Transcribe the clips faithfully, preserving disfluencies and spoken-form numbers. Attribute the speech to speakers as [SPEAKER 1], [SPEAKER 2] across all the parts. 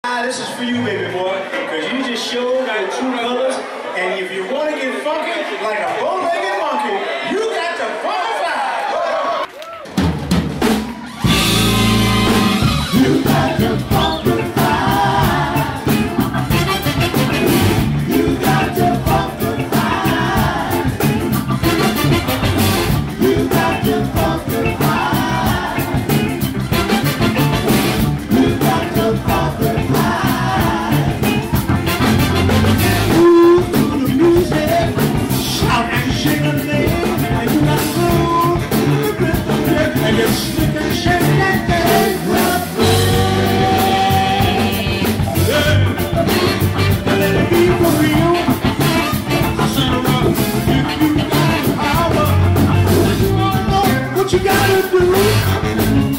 [SPEAKER 1] Ah, this is for you, baby boy, because you just showed your true colors, and if you want to get funky like a bow-legged monkey, you got to funky fly. You got to funky fly. You got to funky fly. You got to funky fly. You got to funky fly. Move to the music, shout and shake a leg, and you got to move to the rhythm, and you stick and shake that thing. What you gotta do? You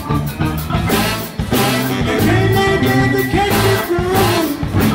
[SPEAKER 1] can't make it, you can't get through.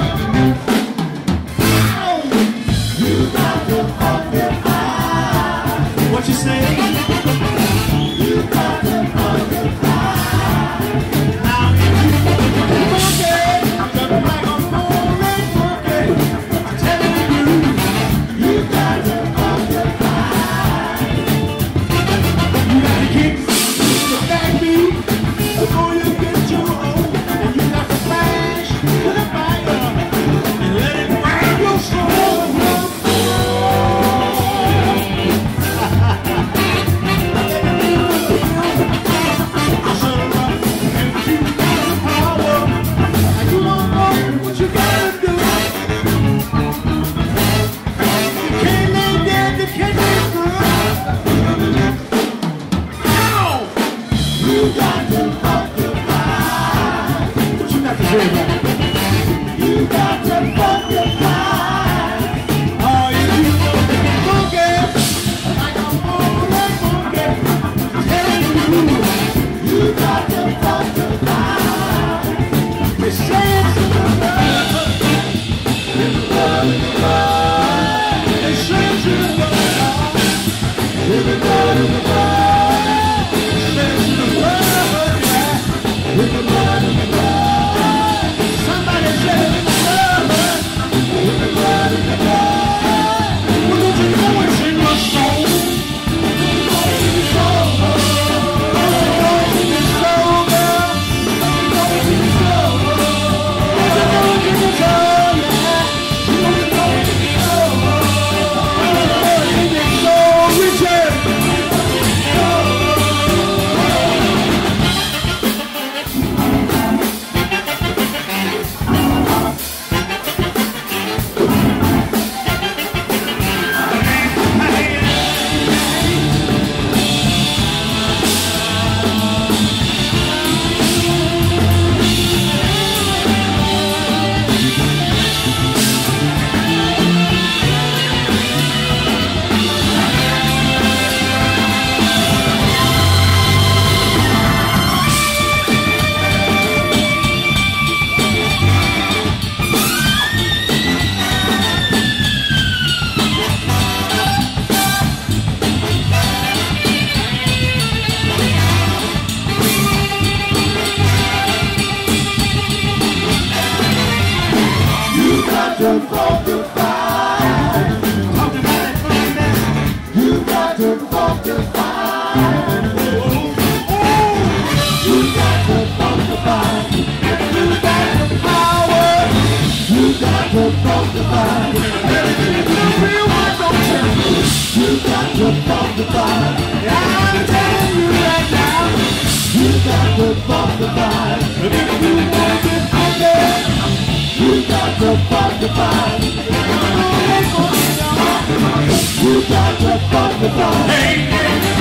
[SPEAKER 1] You got to occupy. What you say? You got to occupy. Now if you funky, just like a foreign funky, I'm telling you, you got to occupy. You gotta keep the backbeat before you get your own, and you got to flash to the fire and let it burn your soul. I said, if you got the power and you don't know what you gotta do, you can't lay there, you can't get through. You got to occupy. What you got to say about it? You got to occupy. Oh, you know the funky, like a foreign funky. Tell you, you got to occupy. They say it's in the blood, in the blood, in the blood. They say it's in the blood, in the blood, in the blood. With the blood in the blood. Somebody said in the blood. With the blood in the blood. Well, don't you know it's in your soul? It's in your soul. It's in your soul, girl. It's in your soul. It's in your soul, yeah. You know it's in your soul. It's in your soul, Richard. To funky-fy. Talk about it, funky. You got to funky-fy. You got to funky-fy. You got the power. You got to funky-fy. If you want no change, you got to funky-fy. I'm telling you right now, you got to funky-fy. If you want to get funky, you got to funky-fy. You got to funky-fy.